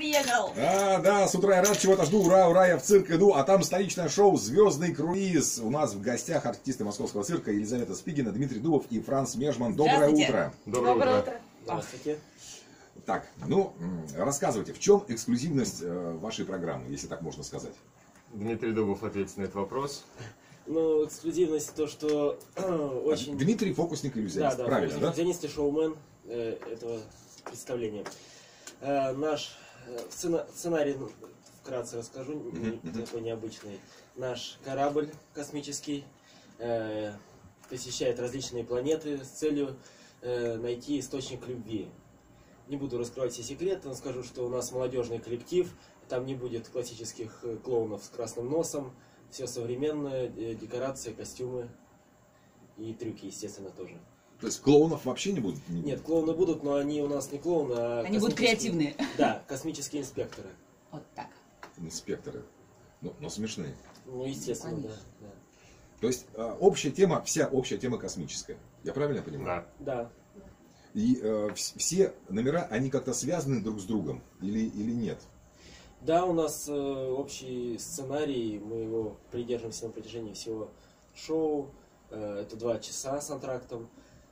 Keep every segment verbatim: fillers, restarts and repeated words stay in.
приехал. А, да, с утра я рад, чего-то жду. Ура, ура, я в цирк иду. А там столичное шоу «Звездный круиз». У нас в гостях артисты московского цирка Елизавета Спигина, Дмитрий Дубов и Франц Межман. Доброе утро. Доброе, Доброе утро. утро. Здравствуйте. Так, ну, рассказывайте, в чем эксклюзивность вашей программы, если так можно сказать? Дмитрий Дубов ответит на этот вопрос. Ну, эксклюзивность то, что очень... Дмитрий фокусник иллюзионист, да, да, правильно, да? Иллюзионист и шоумен э, этого представления. Э, наш э, сцена, сценарий, ну, вкратце расскажу, не, такой необычный. Наш корабль космический э, посещает различные планеты с целью э, найти источник любви. Не буду раскрывать все секреты, но скажу, что у нас молодежный коллектив, там не будет классических клоунов с красным носом, все современное, декорации, костюмы и трюки, естественно, тоже. То есть клоунов вообще не будет? Нет, клоуны будут, но они у нас не клоуны, а... Они будут креативные. Да, космические инспекторы. Вот так. Инспекторы. Ну, но смешные. Ну, естественно, да, да. То есть общая тема, вся общая тема космическая. Я правильно понимаю? Да. И э, все номера, они как-то связаны друг с другом или, или нет? Да, у нас э, общий сценарий, мы его придерживаемся на протяжении всего шоу. Э, это два часа с антрактом.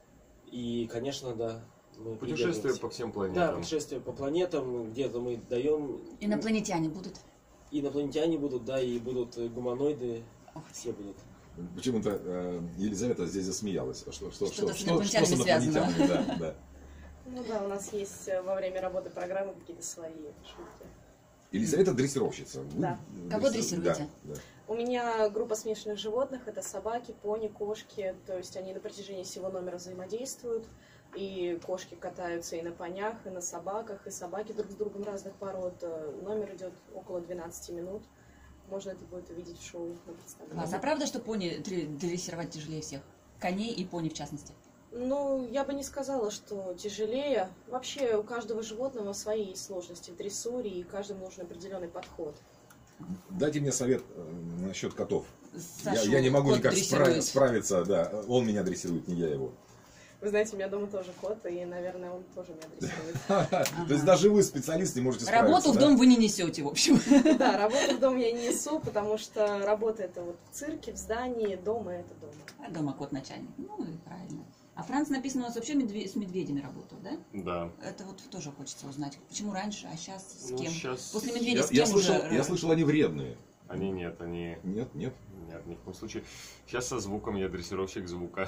И, конечно, да. Мы путешествие по всем планетам. Да, путешествие по планетам, где-то мы даем... Инопланетяне будут? Инопланетяне будут, да, и будут гуманоиды, Ох. все будут. Почему-то э, Елизавета здесь засмеялась. Что, что, Что-то что, с что, инопланетянами что с инопланетянами, связано. да, да. Ну да, у нас есть во время работы программы какие-то свои шутки. Елизавета дрессировщица. Вы Да. Кого дрессируете? Да, да. У меня группа смешанных животных, это собаки, пони, кошки, то есть они на протяжении всего номера взаимодействуют, и кошки катаются и на понях, и на собаках, и собаки друг с другом разных пород. Номер идет около двенадцати минут, можно это будет увидеть в шоу на представлении. Класс. А правда, что пони дрессировать тяжелее всех? Коней и пони в частности? Ну, я бы не сказала, что тяжелее. Вообще у каждого животного свои есть сложности в дрессуре, и каждому нужен определенный подход. Дайте мне совет э, насчет котов. Я, Сашу я не могу кот никак дрессирует. справ- справиться, да. Он меня дрессирует, не я его. Вы знаете, у меня дома тоже кот, и, наверное, он тоже меня дрессирует. То есть даже вы, специалист, не можете справиться. Работу в дом вы не несете, в общем. Да, работу в дом я не несу, потому что работа это вот в цирке, в здании, дома это дома. А дома кот начальник. Ну и правильно. А Франц написано у нас вообще медве- с медведями работал, да? Да. Это вот тоже хочется узнать. Почему раньше, а сейчас с Ну, кем? щас- После медведя Я, с кем я слышал, уже? я слышал, они вредные. Они нет, они... Нет, нет. Нет, ни в коем случае. Сейчас со звуком, я дрессировщик звука.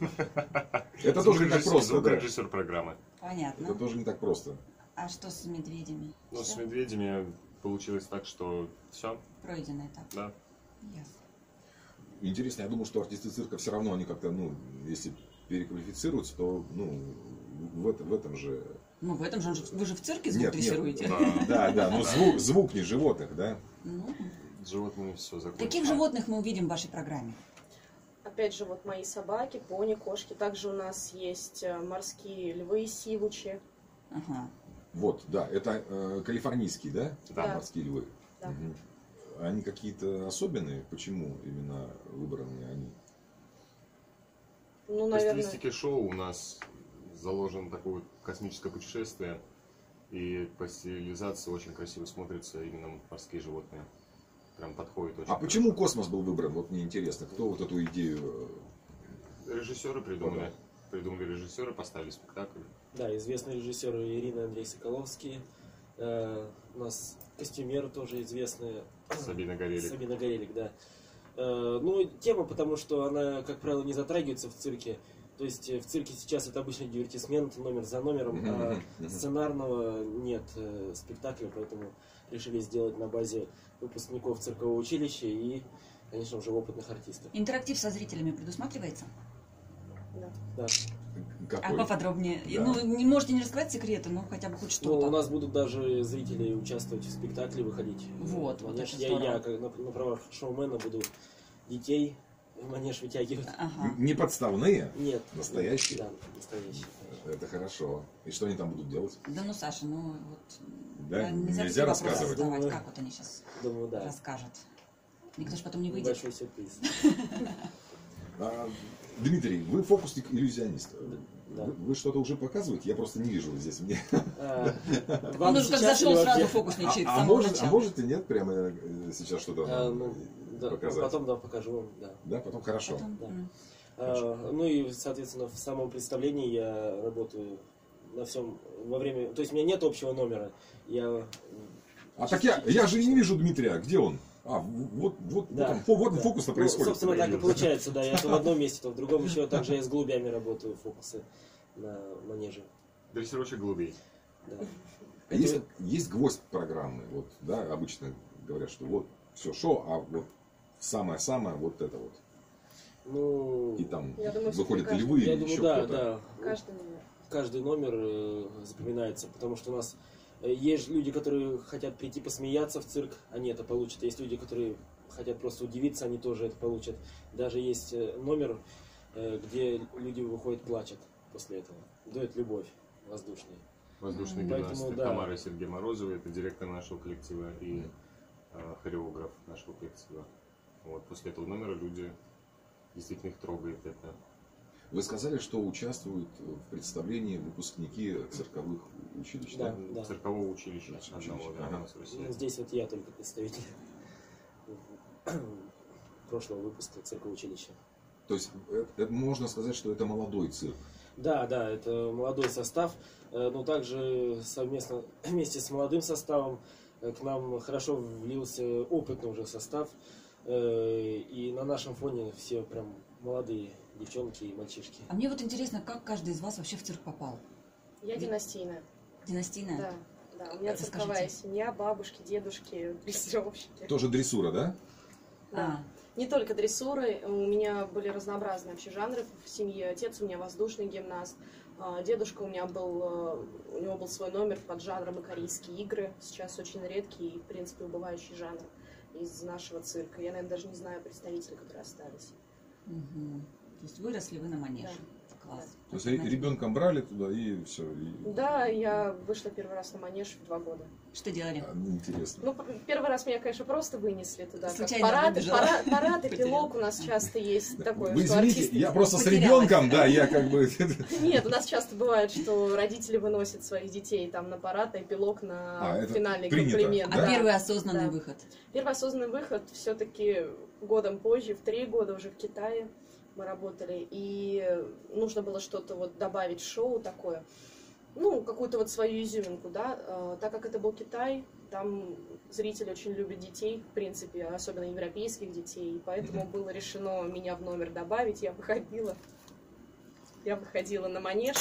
Это тоже не так просто. Да. Звукорежиссер программы. Понятно. Это тоже не так просто. А что с медведями? Но с Всё? медведями получилось так, что все, Пройденный этап. да. Ясно. Интересно, я думаю, что артисты цирка все равно, они как-то, ну, если переквалифицируются, то, ну, в, это, в этом же... Ну, в этом же, вы же в цирке звук Нет, нет, дрессируете. Да. Да, да, но звук, звук не животных, да? Ну, С животными все закончено. каких животных мы увидим в вашей программе? Опять же, вот мои собаки, пони, кошки. Также у нас есть морские львы, сивучи. Ага. Вот, да, это э, калифорнийские, да? Да. Морские львы. Да. Мгм. Они какие-то особенные? Почему именно выбраны они? Ну, По наверное, стилистике шоу у нас заложено такое космическое путешествие. И по стилизации очень красиво смотрятся именно морские животные. Прям подходит очень. А почему космос был выбран? Вот мне интересно, кто вот эту идею... Режиссеры придумали. Придумали режиссеры, поставили спектакль. Да, известные режиссеры Ирина и Андрей Соколовский. Э, у нас костюмеры тоже известные. Сабина Горелик. Сабина Горелик, да. Э, ну, тема, потому что она, как правило, не затрагивается в цирке. То есть в цирке сейчас это обычный дивертисмент, номер за номером, а сценарного нет э, спектакля, поэтому решили сделать на базе выпускников циркового училища и, конечно, уже опытных артистов. Интерактив со зрителями предусматривается? да. Да. Какой? А поподробнее? Да. Ну, не можете не раскрывать секреты, но хотя бы хоть Ну, что-то. у нас будут даже зрители участвовать в спектакле, выходить. Вот, в вот манеж. это я, здорово. я как на, на правах шоумена буду детей в манеж вытягивать. Ага. Не подставные? Нет. Настоящие? Да, настоящие. Это хорошо. И что они там будут делать? Да ну, Саша, ну вот... Да, нельзя, нельзя такие вопросы рассказывать. задавать. Думаю, Как вот они сейчас Думаю, да. расскажут? Никто же потом не выйдет. Большой сюрприз. А, Дмитрий, вы фокусник-иллюзионист. Да. Вы, вы что-то уже показываете? Я просто не вижу здесь. Мне. А, Он вам уже как сейчас зашел, или сразу вообще? фокусничает с А, а, самого может, а начала. можете нет прямо э, сейчас что-то А, нам ну, да, показать? потом да, покажу вам, да. Да, потом хорошо. Потом, Да. м. А, ну и, соответственно, в самом представлении я работаю на всем во время. То есть у меня нет общего номера. Я А так я, я же не вижу Дмитрия. Где он? А, вот, вот, Да, вот, он, вот он да. фокус-то Ну, происходит. собственно, так и получается, да. Я то в одном месте, то в другом. Еще также я с голубями работаю, фокусы на манеже. Дрессировщик голубей. Да. А Есть, есть гвоздь программы. Вот, да, обычно говорят, что вот все шоу, а вот самое-самое вот это вот. Ну, И там Я думаю, выходят что львы я или думаю, еще да, кто-то. да. Каждый номер. Каждый номер э, запоминается, потому что у нас э, есть люди, которые хотят прийти посмеяться в цирк, они это получат. Есть люди, которые хотят просто удивиться, они тоже это получат. Даже есть э, номер, э, где люди выходят, плачут после этого. Дует любовь воздушная. Воздушный Поэтому, гимнаст да. Тамара Сергей Морозова, это директор нашего коллектива и э, хореограф нашего коллектива. Вот, после этого номера люди действительно их трогает это. Вы сказали, что участвуют в представлении выпускники цирковых училищ, да? Да, да. Циркового училища Училища, одного, да, ага. у нас в России. Ну, здесь вот я только представитель прошлого выпуска циркового училища. То есть э, э, можно сказать, что это молодой цирк. Да, да, это молодой состав, э, но также совместно вместе с молодым составом э, к нам хорошо влился опытный уже состав, э, и на нашем фоне все прям молодые девчонки и мальчишки. А мне вот интересно, как каждый из вас вообще в цирк попал? Я династийная. Династийная? Да. Да, у меня Расскажите. цирковая семья, бабушки, дедушки, дрессировщики. Тоже дрессура, да? Да. Не только дрессуры, у меня были разнообразные вообще жанры в семье. Отец у меня воздушный гимнаст, а, дедушка у меня был, а, у него был свой номер под жанром и корейские игры. Сейчас очень редкий и, в принципе, убывающий жанр из нашего цирка. Я, наверное, даже не знаю представителей, которые остались. Мгм. То есть выросли вы на манеже. Класс. То есть ре- ребенком брали туда и все. И... Да, я вышла первый раз на манеж в два года. Что делали? А, интересно. Ну, п- первый раз меня, конечно, просто вынесли туда. как Случайно парад, выбежала. парад, парад и Потеряла. пилок у нас часто есть такое, Вы что извините, артисты... я просто с Потерялась. ребенком, да, я как бы... Нет, у нас часто бывает, что родители выносят своих детей там на парад, и пилок на А, это финальный принято, комплимент. А да? первый осознанный Да. выход? Первый осознанный выход все-таки годом позже, в три года уже в Китае мы работали, и нужно было что-то вот добавить в шоу такое, ну, какую-то вот свою изюминку, да, Э, так как это был Китай, там зрители очень любят детей, в принципе, особенно европейских детей, и поэтому было решено меня в номер добавить, я выходила, я выходила на манеж,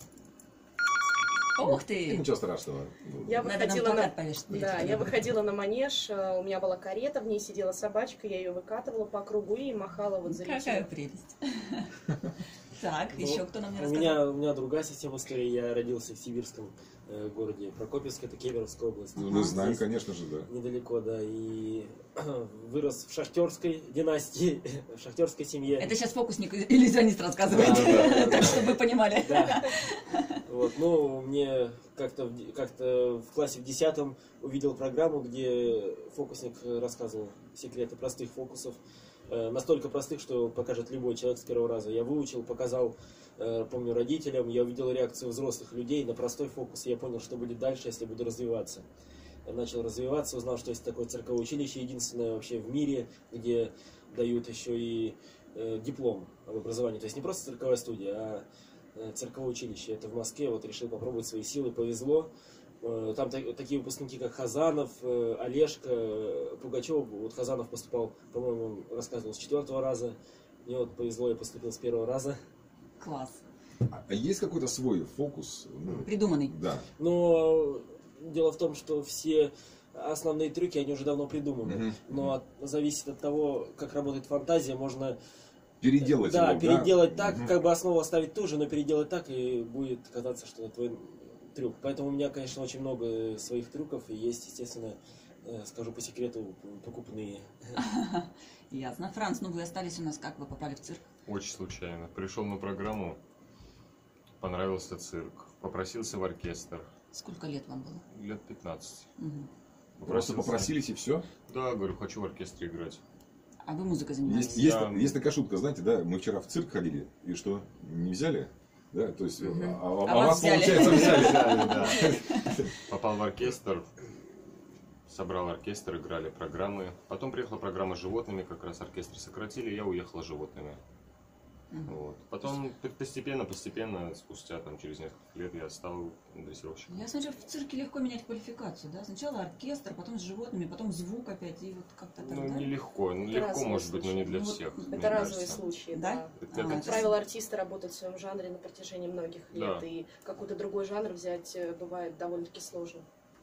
Ух ты! Ничего страшного. я Надо нам выходила на... плакат повешать. Да, я выходила на манеж, э, у меня была карета, в ней сидела собачка, я ее выкатывала по кругу и махала вот Какая зрителям. прелесть. Так, Ну, еще кто нам не у рассказал? меня, у меня другая система истории. Я родился в сибирском э, городе Прокопьевск, это Кемеровская область. Ну, мы знаем, Здесь конечно же, да. Недалеко, да. И вырос в шахтерской династии, в шахтерской семье. Это сейчас фокусник иллюзионист рассказывает, Да, да, да, да. чтобы вы понимали. Да. Вот, ну, мне как-то в, де- как-то в классе в десятом увидел программу, где фокусник рассказывал секреты простых фокусов. Э, настолько простых, что покажет любой человек с первого раза. Я выучил, показал, э, помню, родителям. Я увидел реакцию взрослых людей на простой фокус. И я понял, что будет дальше, если буду развиваться. Я начал развиваться, узнал, что есть такое цирковое училище, единственное вообще в мире, где дают еще и э, диплом об образовании. То есть не просто цирковая студия, а э, цирковое училище. Это в Москве. Вот решил попробовать свои силы, повезло. Э, Там та- такие выпускники, как Хазанов, э, Олежка, э, Пугачев. Вот Хазанов поступал, по-моему, он рассказывал, с четвертого раза. Мне вот повезло, я поступил с первого раза. Класс. А а есть какой-то свой фокус? Ну, Придуманный. да. Но дело в том, что все основные трюки, они уже давно придуманы. Мгм. Но от- зависит от того, как работает фантазия, можно Переделать да, его, переделать так, Мгм. как бы основу оставить ту же, но переделать так, и будет казаться, что это твой трюк. Поэтому у меня, конечно, очень много своих трюков, и есть, естественно, э, скажу по секрету, покупные. Ясно. Франц, ну вы остались у нас, как вы попали в цирк? Очень случайно. Пришел на программу, понравился цирк, попросился в оркестр. Сколько лет вам было? Лет пятнадцать. Мгм. Просто Попросился. попросились и все? Да, говорю, хочу в оркестре играть. А вы музыкой занимаетесь? Есть, есть, Да. есть такая шутка, знаете, да, мы вчера в цирк ходили, и что, не взяли? Да, то есть, Мгм. а, а- А а вас вас, взяли. получается, взяли. Взяли, да. Попал в оркестр, собрал оркестр, играли программы. Потом приехала программа с животными, как раз оркестр сократили, я уехал с животными. Мгм. Вот. Потом постепенно, постепенно, спустя там через несколько лет я стал дрессировщиком. Я смотрю, в цирке легко менять квалификацию, да? Сначала оркестр, потом с животными, потом звук опять, и вот как-то так, Ну, да? нелегко. Ну, Это легко, разовый может быть, но не для случай. всех. Ну, мне Это разовые кажется. случаи, Да? да. Это- А, это- Как правило, артисты работают в своем жанре на протяжении многих лет, Да. и какой-то другой жанр взять э, бывает довольно-таки сложно.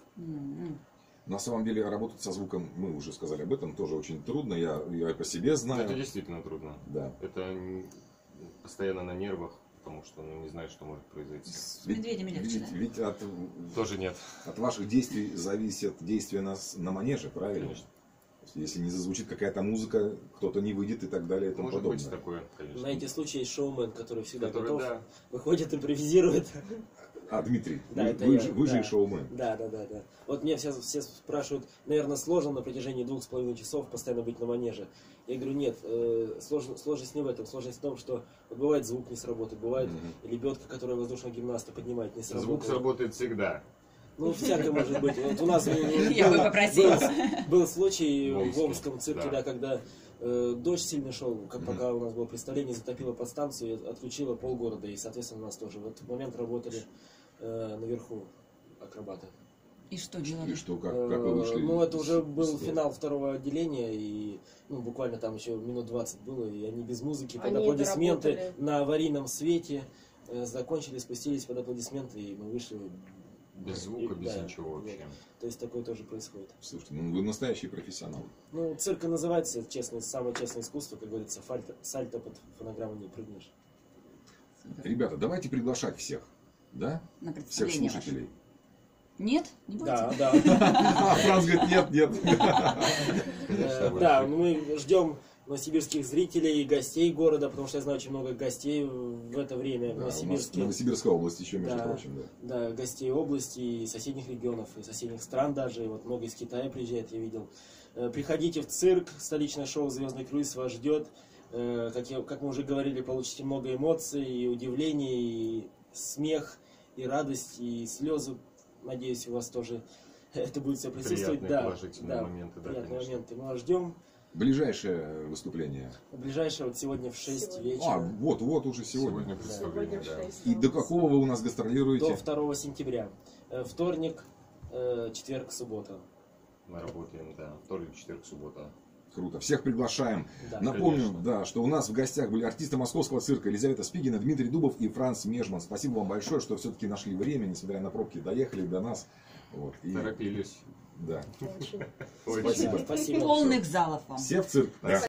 М-м. На самом деле, работать со звуком, мы уже сказали об этом, тоже очень трудно, я, я по себе Это знаю. действительно трудно. Да. Это н- постоянно на нервах, потому что ну, не знаешь, что может произойти. С медведями легче, Ведь, да? ведь от, Тоже нет, от ваших действий зависят действия нас на манеже, правильно? конечно. То есть, если не зазвучит какая-то музыка, кто-то не выйдет и так далее и тому Может подобное. быть такое, конечно. На эти случаи есть шоумен, который всегда Который, готов, да. выходит, импровизирует. А, Дмитрий, Да, вы, это вы я, же, вы же да. и шоумен. Да, да, да, да. Вот мне все, все спрашивают, наверное, сложно на протяжении двух с половиной часов постоянно быть на манеже. Я говорю, нет, э, сложно, сложность не в этом. Сложность в том, что вот бывает звук не сработает, бывает Мгм. лебедка, которая воздушного гимнаста поднимает, не сработает. Звук сработает всегда. Ну, всякое может быть. Вот у нас был, Я бы попросила. был случай В в Омске, Омском цирке, да. да, когда э, дождь сильно шел, как Мгм. пока у нас было представление, затопило подстанцию, и отключило полгорода, и, соответственно, нас тоже. В этот момент работали э, наверху акробаты. И что делали? И что, как, как вы Э, вышли? Ну, это из уже был ситуации? финал второго отделения, и ну, буквально там еще минут двадцать было, и они без музыки, под Они аплодисменты доработали. на аварийном свете э, закончили, спустились под аплодисменты, и мы вышли. Без звука, И- без да, ничего вот. вообще. То есть такое тоже происходит. Слушайте, ну вы настоящий профессионал. Ну, цирк и называется, честно, самое честное искусство, как говорится, фальто, сальто под фонограмму не прыгнешь. Супер. Ребята, давайте приглашать всех, да? На Всех представление ваше. слушателей. Нет? Не будете? Да, да. А Франц говорит, нет, нет. Конечно, Э, будет. Да, мы ждем новосибирских зрителей и гостей города, потому что я знаю очень много гостей в это время в Да, у нас Новосибирске. Новосибирская область еще, между Да. прочим, да. Да, гостей области и соседних регионов, и соседних стран даже. И вот много из Китая приезжает, я видел. Э, Приходите в цирк, столичное шоу «Звездный круиз» вас ждет. Э, Как, я, как мы уже говорили, получите много эмоций, и удивлений, и смех, и радость, и слезы. Надеюсь, у вас тоже это будет все присутствовать. Приятные, Да, положительные да, моменты, да, приятные конечно. моменты. Мы вас ждем. Ближайшее выступление. Ближайшее вот сегодня в шесть Сегодня. вечера. А, вот, вот уже сегодня. Сегодня представление, Сегодня в да. шесть. И до какого вы у нас гастролируете? До второго сентября. Э, Вторник, э, четверг, суббота. Мы работаем, да. Вторник, четверг, суббота. Круто. Всех приглашаем. Да. Напомню, конечно. да, что у нас в гостях были артисты московского цирка Елизавета Спигина, Дмитрий Дубов и Франц Межман. Спасибо вам большое, что все-таки нашли время, несмотря на пробки, доехали до нас. Вот. И, Торопились. да. Очень. Очень. Спасибо. Спасибо. Полных залов вам. Все в цирк. Да.